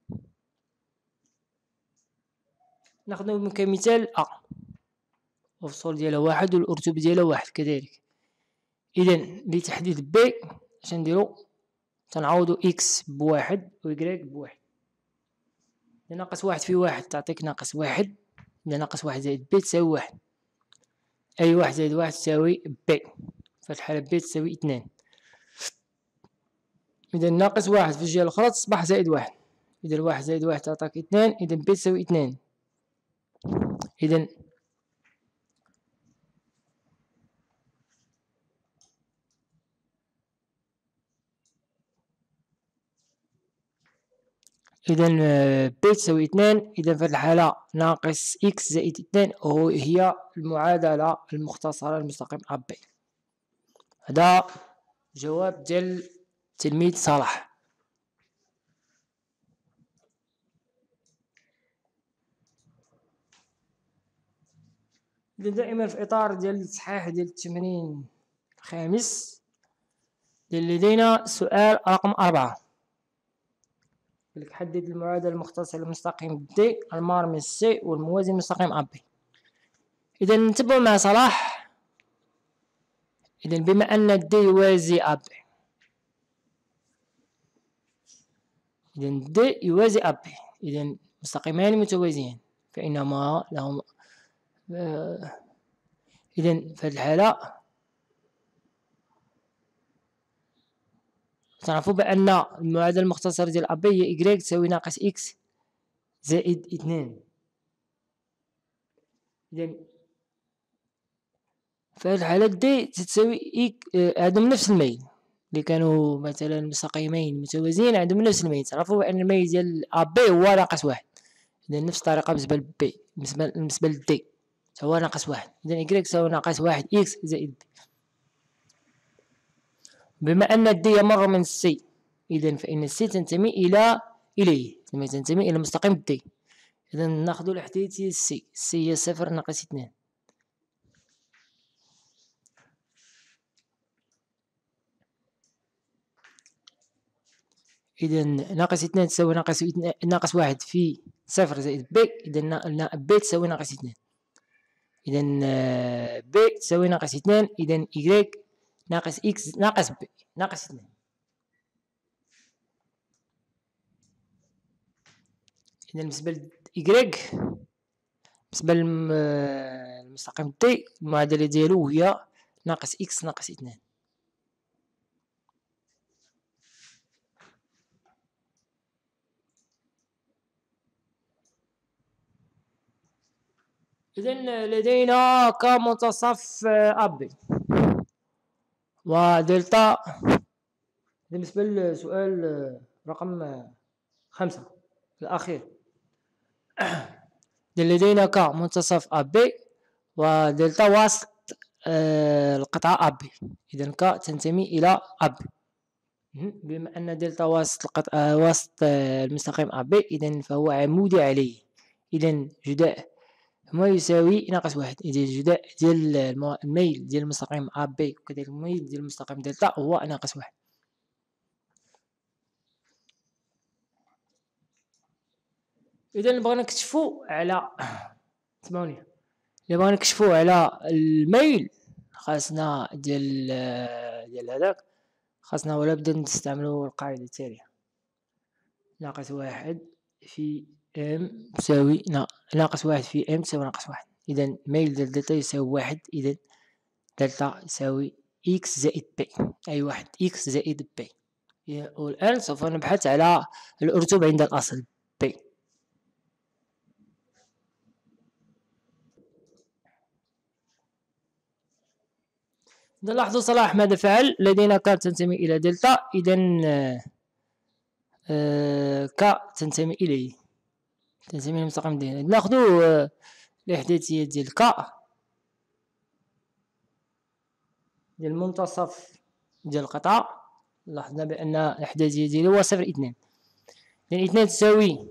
ناخذ كمثال أ، الفصول ديالها واحد والأرتبة ديالها واحد كذلك. إذا لتحديد ب اش نديرو؟ تنعوضو إكس بواحد و إكغيك بواحد. إذا ناقص واحد في واحد تعطيك ناقص واحد. إذا ناقص واحد زائد ب تساوي واحد. أي واحد زائد واحد تساوي ب. في الحالة ب تساوي اثنان. إذا ناقص واحد في الجهة الأخرى تصبح زائد واحد. إذا واحد زائد واحد تعطيك اثنان. إذا ب تساوي اثنان. إذا ب تساوي اثنان. إذا في الحالة ناقص إكس زائد اثنان هي المعادلة المختصرة للمستقيم أ ب. هذا جواب ديال التلميذ صلاح. إذا دائما في إطار ديال التصحيح ديال التمرين الخامس لدينا سؤال رقم 4. حدد المعادلة المختصرة للمستقيم د المار من سي والموازي للمستقيم أ ب. إذا نتبعو مع صلاح. إذا بما أن د يوازي أ ب، إذا د يوازي أ ب، إذا مستقيمان متوازيان فإنهما لهما إذا في هذه الحالة تعرفوا بأن المعادلة المختصرة ديال أ ب هي y تساوي ناقص إكس زائد اثنان. إذا في هذه الحالة د تساوي عندهم نفس الميل. اللي كانوا مثلا مستقيمين متوازيين عندهم نفس الميل. تعرفوا بأن الميل ديال أ ب هو ناقص واحد. إذا نفس الطريقة بالنسبة ل ب بالنسبة ل د هو ناقص واحد. إذا y تساوي ناقص واحد إكس زائد ب. بما أن د يمر من سي، إذا فإن سي تنتمي إليه تنتمي إلى مستقيم د. إذا ناخذ الاحتياطي سي هي صفر ناقص اثنان. إذا ناقص اثنان تساوي ناقص واحد في صفر زائد ب. إذا ب تساوي ناقص اثنان. إذا ب تساوي ناقص اثنان. إذا y ناقص إكس ناقص ب ناقص اثنان. إذا بالنسبة ل y بالنسبة للمستقيم د المعادلة ديالو هي ناقص إكس ناقص اثنان. إذا لدينا كمنتصف أ ب ودلتا. بالنسبة للسؤال رقم 5 الأخير لدينا كمنتصف أ ب ودلتا وسط القطعة أ ب. إذا ك تنتمي إلى أ ب. بما أن دلتا وسط المستقيم أ ب إذا فهو عمودي عليه. إذا جداء ما يساوي ناقص واحد. إذا الجداء ديال الميل ديال المستقيم أ ب وكذلك الميل ديال المستقيم دلتا هو ناقص واحد. إذا بغينا نكتشفو على اسمعوني، إلا بغينا نكتشفو على الميل خاصنا ديال هذاك خاصنا ولا بد نستعملو القاعدة التالية: ناقص واحد في ام تساوي ناقص واحد في ام تساوي ناقص واحد. إذا ميل ديال دلتا يساوي واحد. إذا دلتا يساوي إكس زائد بي، أي واحد إكس زائد بي. والآن سوف نبحث على الأرتب عند الأصل بي. إذا لاحظوا صلاح ماذا فعل؟ لدينا ك تنتمي إلى دلتا، إذا ك تنتمي إليه، تنتمي للمستقيم ديالنا. ناخدو الإحداثيات ديال ك ديال المنتصف ديال القطعة. لاحظنا بأن الإحداثية ديالو هو 0.2، إذا 2 تساوي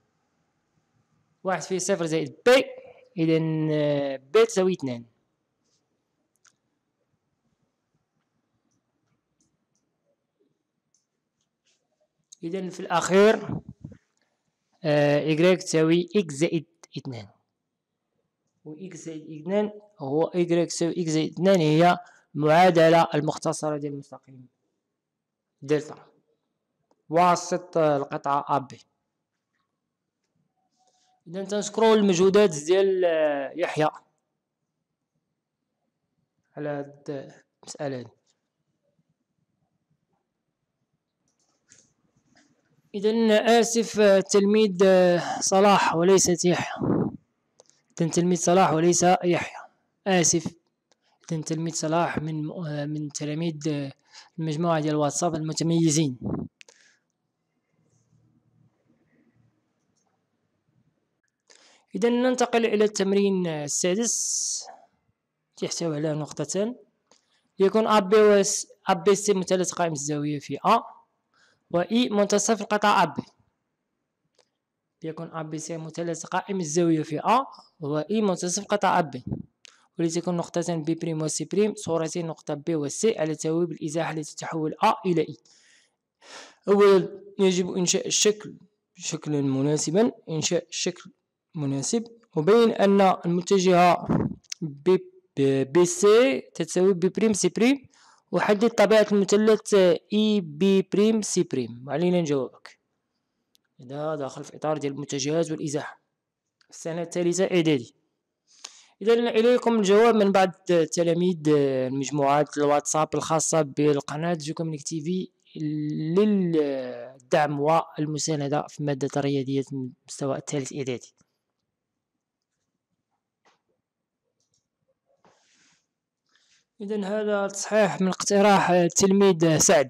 1 في 0 زائد بي، إذا بي تساوي 2. إذا في الأخير إكس تساوي إكس زائد 2، و إكس زائد 2 هو إكس تساوي إكس زائد 2 هي المعادلة المختصرة ديال المستقيم دلتا واسط القطعة أ بي. إذا تنشكرو المجهودات ديال يحيى على هاد المسألة هادي. إذا آسف تلميذ صلاح وليست يحيى، إذا تلميذ صلاح وليس يحيى، آسف. إذا تلميذ صلاح من تلاميذ المجموعة ديال الواتساب المتميزين. إذا ننتقل إلى التمرين السادس، يحتوي على نقطتان. يكون أ بي سي مثلث قائم الزاوية في أ، و إي منتصف القطعة أ بي. يكون أ بي سي مثلث قائم الزاوية في أ، و إي منتصف القطعة أ بي. ولتكن نقطتان بي بريم و سي بريم صورتين نقطة بي و سي على تساوي بالإزاحة التي تحول أ إلى إي. أولا يجب إنشاء شكلا مناسبا، إنشاء شكل مناسب، وبين أن المتجهة بي سي تتساوي بي بريم سي بريم، وحدد طبيعة المثلث إي بي بريم سي بريم. وعلينا نجاوبك إذا داخل في إطار ديال المتجهات والإزاحة السنة الثالثة إعدادي. إذا إليكم الجواب من بعض تلاميذ المجموعات الواتساب الخاصة بالقناة جوكومينيك تيفي للدعم والمساندة في مادة الرياضيات من المستوى الثالث إعدادي. إذا هذا تصحيح من اقتراح التلميذ سعد،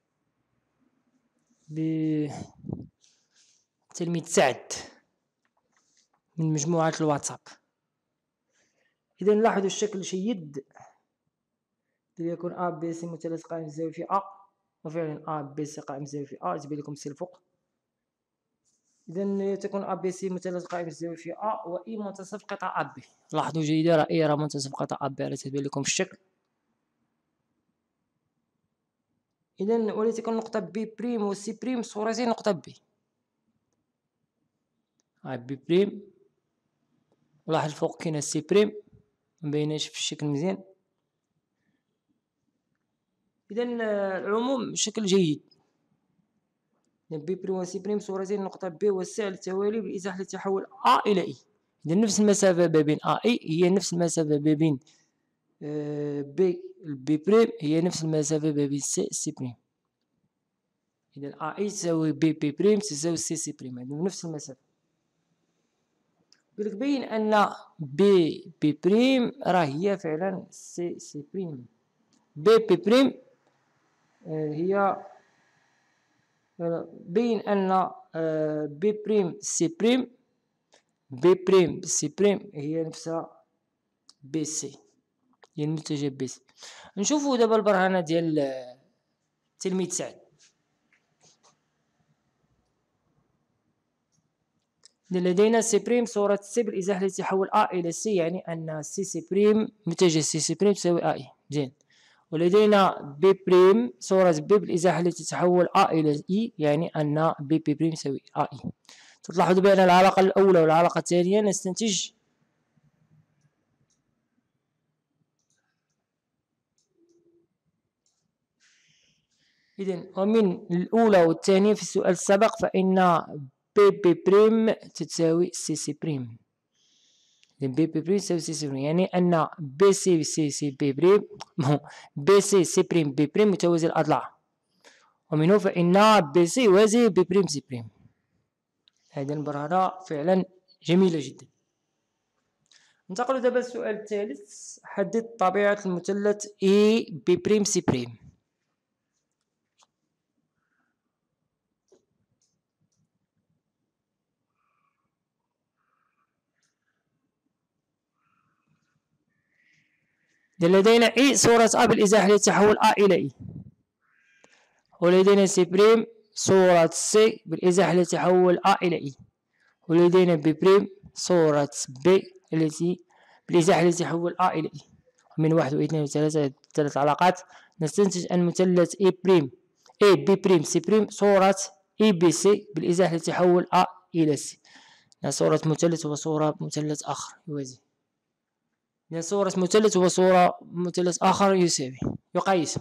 تلميذ سعد من مجموعة الواتساب. إذا لاحظوا الشكل جيد، ليكون أ بي سي مثلث قائم الزاوية في أ، وفعلا أ بي سي قائم الزاوية في أ، تبين لكم سي الفوق. إذا تكون أ بي سي مثلث قائم الزاوية في أ، و إي منتصف قطعة أ بي. لاحظوا جيدا، راه إي راه منتصف قطعة أ بي، راه تبين لكم في الشكل. إذا ولتكن نقطة بي بريم و سي بريم صورتين نقطة بي. بي بريم، ولاحظ الفوق كاينة سي بريم مبيناش في الشكل مزيان. إذا العموم شكل جيد. بي بريم و سي بريم صورتين نقطة بي و سي على التوالي بالإزاحة التي تحول أ إلى إي. إذا نفس المسافة ما بين أ إي هي نفس المسافة ما بين بي بريم هي نفس المسافة ما بين سي بريم. إذا أ إي تساوي بي بريم تساوي سي بريم، عندهم نفس المسافة. يقولك بين أن بي بريم راه هي فعلا سي بريم. بي بريم هي بين أن بي بريم سي بريم، بي بريم سي بريم هي نفسها بي سي، هي المتجه بي سي. نشوفو دابا البرهنة ديال تلميذ سعد. لدينا سي بريم صورة سي بالإزاحة التي تحول أ إلى سي، يعني أن سي بريم متجه سي بريم تساوي أ إي. مزيان. ولدينا بي بريم صورة بي بالإزاحة التي تتحول أ إلى إي، يعني أن بي بريم يساوي أ إي. تلاحظوا بأن العلاقة الأولى والعلاقة الثانية نستنتج إذن ومن الأولى والثانية في السؤال السابق فإن بي بريم تتساوي سي بريم. بي بريم تساوي سي سي بريم، يعني أن بي سي سي بي بريم بي سي سي بريم بي بريم متوازي الأضلاع، ومنه فإن بي سي يوازي بي بريم سي بريم. هذه البرهنة فعلا جميلة جدا. ننتقل دابا للسؤال الثالث. حدد طبيعة المثلث اي بي بريم سي بريم. لدينا اي صورة ا بالازاحة لتحول ا الى اي، ولدينا سي بريم صورة سي بالازاحة لتحول ا الى اي، ولدينا بي بريم صورة بي التي بالازاحة لتحول ا الى اي. من واحد واثنين وثلاثة ثلاث علاقات نستنتج أن مثلث اي بريم اي بي بريم سي بريم صورة اي بي سي بالازاحة لتحول ا الى سي. صورة مثلث وصورة مثلث آخر يوازي، صورة مثلث وصورة مثلث آخر يساوي يقايس.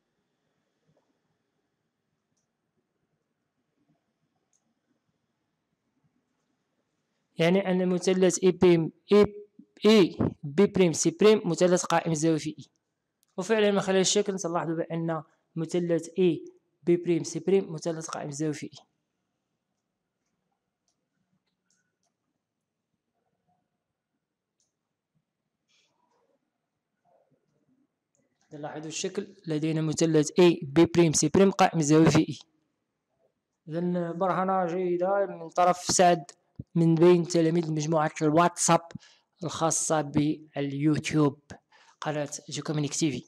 يعني أن مثلث اي بريم اي بي بريم سي بريم مثلث قائم الزاوية في اي. وفعلا من خلال الشكل سنلاحظ بأن مثلث اي بي بريم سي بريم مثلث قائم الزاوية في اي. نلاحظ الشكل، لدينا مثلث A B بريم C بريم قائم الزاوية في E. إذن برهنة جيدة من طرف سعد من بين تلاميذ مجموعة الواتساب الخاصة باليوتيوب، قناة جوكومينيك تيفي.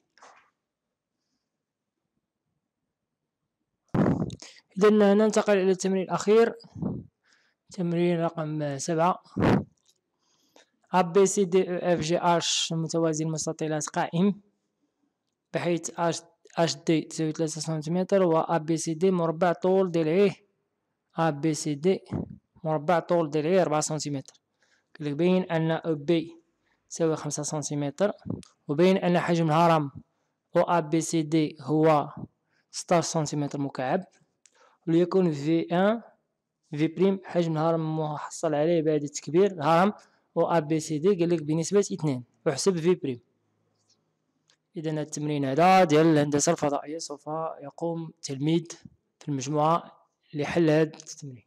إذن ننتقل إلى التمرين الأخير، تمرين رقم 7. A B C D E F G H متوازي المستطيلات قائم، بحيث اش دي تساوي 3 سنتيمتر، و ا بي سي دي مربع طول ضلعيه ا بي سي دي مربع طول ضلعيه 4 سنتيمتر. بين ان او بي تساوي 5 سنتيمتر، وبين ان حجم الهرم او ا بي سي دي هو 16 سنتيمتر مكعب، وليكن في ان في بريم حجم الهرم المحصل عليه بعد تكبير الهرم او ا بي سي دي قالك بنسبة 2، واحسب في بريم. إذا التمرين هذا ديال الهندسة الفضائية سوف يقوم تلميذ في المجموعة لحل هذا التمرين.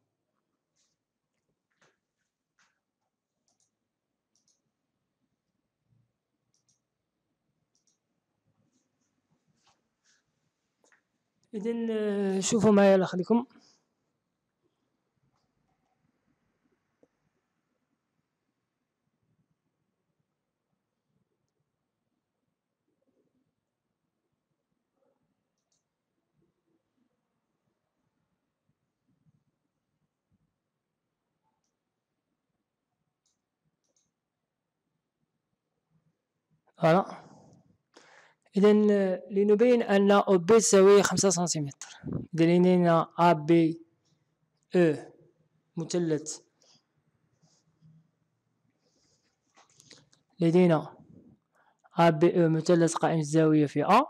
إذا شوفوا معايا الله يخليكم. فوالا. إذا لنبين أن أو بي تساوي 5 سنتيمتر، إذا لدينا أ بي أو مثلث، لدينا أ بي أو مثلث قائم الزاوية في أ.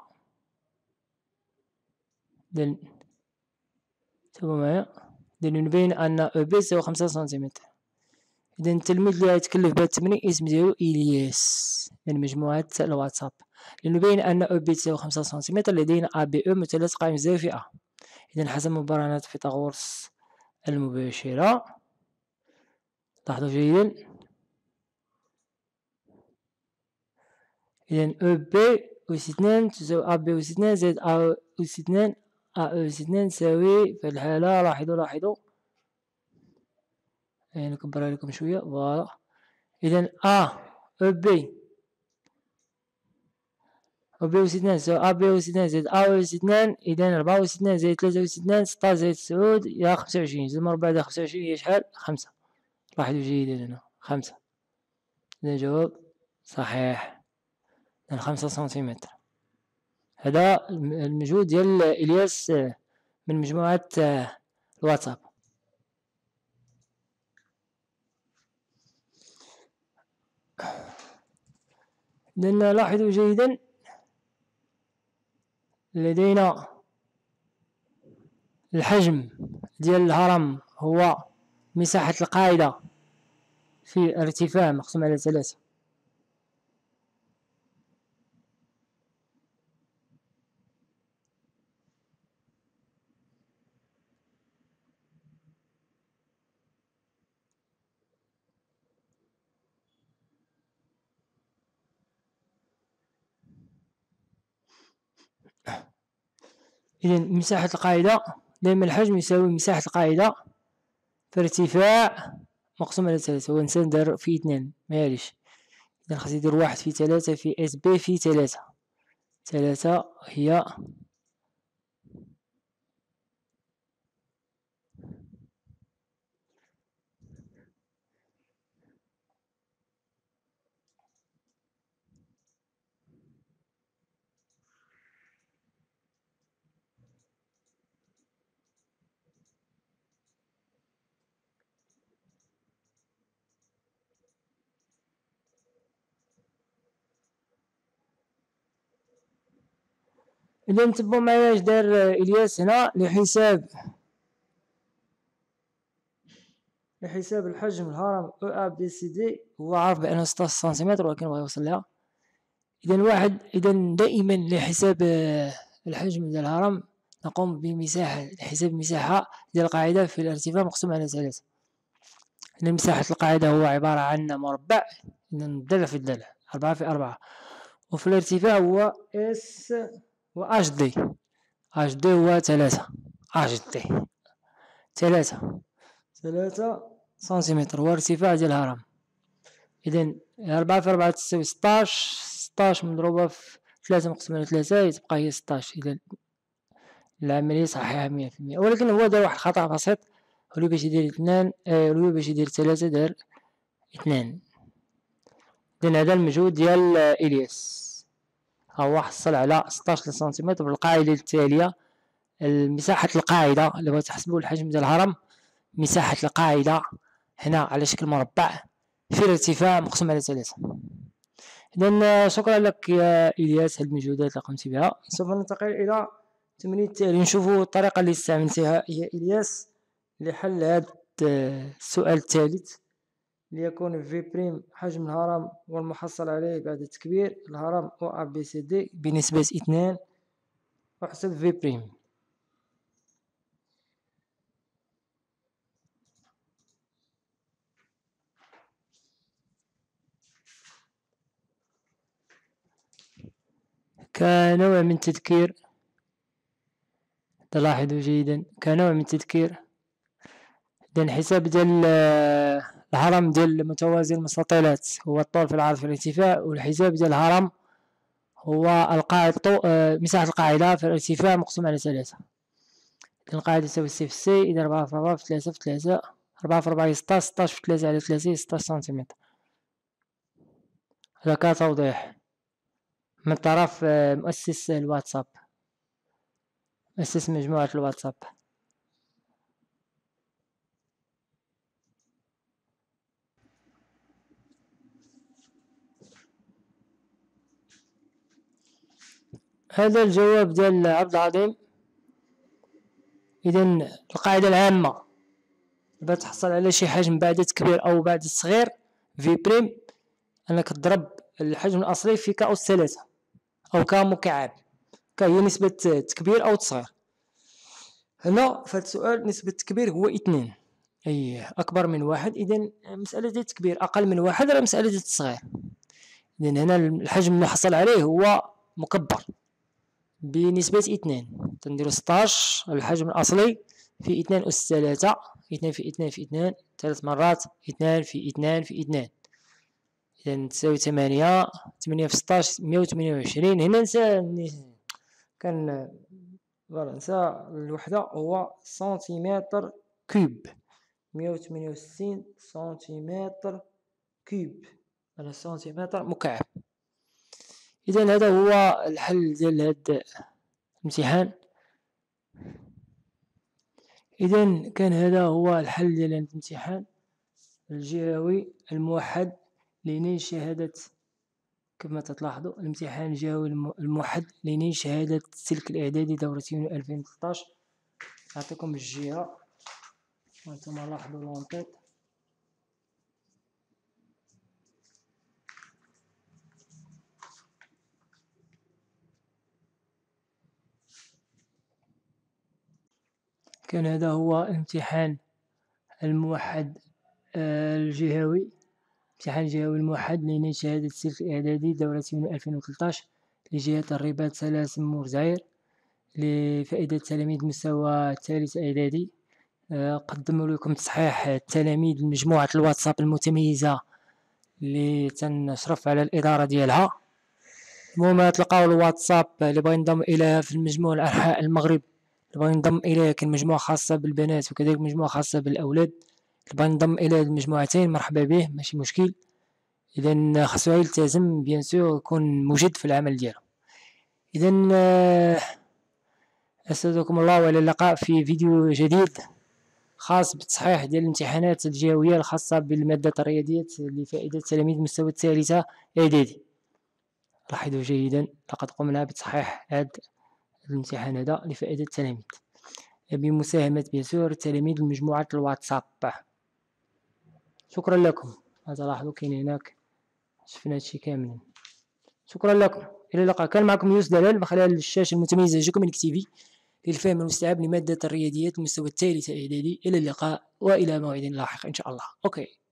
إذا تابعوا معايا. إذا نبين أن أو بي تساوي 5 سنتيمتر. إذا التلميذ اللي غيتكلف بهذا التمرين اسم ديالو إلياس من مجموعة الواتساب. لنبين أن أو بي تساوي 5 سنتيمتر، لدينا أ بي أو مثلث قائم الزاوية في أ. إذا حسب مبرهنات فيثاغورس المباشرة، لاحظوا جيدا. إذا أو بي أس 2 تساوي أ بي أس 2 زائد أ أس 2 أ أس 2 تساوي في الحالة، لاحظوا نكبرها لكم شوية، فوالا. إذا أو بي أو بي أس 2 تساوي أ بي أس 2 زائد أ أس 2، إذا 4 أس 2 زائد 3 أس 2 16 زائد 9 يا 25، زائد مربع ديال 25 هي شحال؟ 5. لاحظوا جيدا هنا 5. إذا الجواب صحيح، 5 سنتيمتر. هذا المجهود ديال إلياس من مجموعة الواتساب. إذا لاحظوا جيدا، لدينا الحجم ديال الهرم هو مساحة القاعدة في ارتفاع مقسوم على 3. إذا مساحة القاعدة دائما الحجم يساوي مساحة القاعدة في ارتفاع مقسوم على 3. هو إنسان دار في 2 مياليش، إذا خاص يدير 1 في 3 في اس بي في 3. 3 هي إذا نتبعو معايا اش دار إلياس هنا لحساب الحجم الهرم او ا بي سي دي. هو عارف بأنه 16 سنتيمتر ولكن بغا يوصل لها. إذا دائما لحساب الحجم ديال الهرم نقوم بحساب المساحة ديال القاعدة في الارتفاع مقسوم على 3. إذا مساحة القاعدة هو عبارة عن مربع، إذا ضلع في ضلع 4 في 4، وفي الارتفاع هو اس و اش دي. اش دي هو 3، اش دي 3 سنتيمتر هو ارتفاع ديال الهرم. إذا 4 في 4 تساوي 16. 16 مضروبة في 3 مقسوم على 3 يتبقى هي 16. إذا العملية صحيحة 100%. ولكن هو دار واحد الخطأ بسيط، ولو باش يدير 2 ولو باش يدير 3 دار 2. إذا هذا المجهود ديال إلياس، هو حصل على 16 سنتيمتر بالقاعدة التالية. مساحة القاعدة اللي بغيت تحسبو الحجم ديال الهرم، مساحة القاعدة هنا على شكل مربع في الارتفاع مقسوم على 3. إذا شكرا لك يا إلياس هاد المجهودات اللي قمت بها. سوف ننتقل إلى التمرين التالي، نشوفوا الطريقة اللي استعملتها يا إلياس لحل هاد السؤال الثالث، ليكون في بريم حجم الهرم والمحصل عليه بعد تكبير الهرم او ا بي سي دي بنسبة 2، واحسب في بريم. كنوع من التذكير، تلاحظوا جيدا كنوع من التذكير، إذن حساب ديال الهرم ديال متوازي المستطيلات هو الطول في العرض في الارتفاع، والحساب ديال الهرم هو مساحة القاعدة في الارتفاع مقسوم على 3. إذن القاعدة تساوي سي في سي. إذا 4 في 4 في 3 في 3، 4 في 4 هي 16، 16 في 3 على 3 هي 16 سنتيمتر. هذا كتوضيح من طرف مؤسس الواتساب، مؤسس مجموعة الواتساب. هذا الجواب ديال عبد العظيم. إذا القاعدة العامة باش تحصل على شي حجم بعد تكبير أو بعد تصغير في بريم، أنك تضرب الحجم الأصلي في ك أس 3 أو ك مكعب. ك هي نسبة تكبير أو تصغير. هنا في هذا السؤال نسبة التكبير هو 2، أي أكبر من 1. إذا مسألة ديال التكبير أقل من 1 راه مسألة ديال التصغير. إذا هنا الحجم اللي حصل عليه هو مكبر بنسبة 2. تنديرو 16 الحجم الأصلي في 2 أس 3، 2 في 2 في 2 3 مرات، 2 في 2 في 2، إذا تساوي 8. 8 في 16 128. هنا ننسى الوحدة هو سنتيمتر كوب، 168 سنتيمتر كوب على سنتيمتر مكعب. إذا هذا هو الحل ديال هاد الامتحان. إذا كان هذا هو الحل ديال الامتحان الجهوي الموحد لنيل شهادة. كما تلاحظوا الامتحان الجهوي الموحد لنيل شهادة السلك الإعدادي دورة يونيو 2013. أعطيكم الجهة وانتم لاحظوا لونطيط. كان هذا هو امتحان الموحد الجهوي، امتحان الجهوي الموحد لنيل شهادة السلك الإعدادي دورة يونيو 2013 لجهة الرباط سلاسل مرزعير لفائدة تلاميذ المستوى الثالث إعدادي. قدموا لكم تصحيح التلاميذ مجموعة الواتساب المتميزة اللي تنشرف على الإدارة ديالها. المهم تلقاو الواتساب اللي بغى ينضم إليها في المجموعة أنحاء المغرب، اللي بغى ينضم إليها كاين مجموعة خاصة بالبنات وكذلك مجموعة خاصة بالأولاد. اللي بغى ينضم إلى المجموعتين مرحبا به، ماشي مشكل. إذا خاصو يلتزم بيان سور يكون مجد في العمل ديالو. إذا أستودعكم الله وإلى اللقاء في فيديو جديد خاص بالتصحيح ديال الامتحانات الجهوية الخاصة بالمادة الرياضيات لفائدة تلاميذ المستوى الثالثة إعدادي. لاحظوا جيدا لقد قمنا بتصحيح هذا الامتحان هذا لفائدة التلاميذ بمساهمة بيسور تلاميذ المجموعة الواتساب. شكرا لكم. هذا لاحظوا كاين هناك، شفنا هادشي كامل. شكرا لكم، إلى اللقاء. كان معكم يوسف دلال من خلال الشاشة المتميزة جوكومينيك تيفي للفهم المستيعاب لمادة الرياضيات المستوى الثالث إعدادي. إلى اللقاء وإلى موعد لاحق إن شاء الله. أوكي.